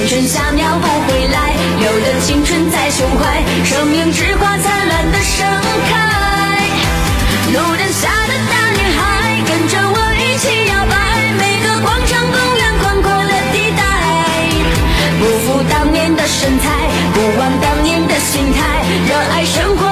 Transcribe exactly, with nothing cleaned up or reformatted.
春夏秒不回来，留的青春在胸怀，生命之花灿烂的盛开。路灯下的大女孩，跟着我一起摇摆，每个广场公园宽阔的地带，不负当年的身材，不忘当年的心态，热爱生活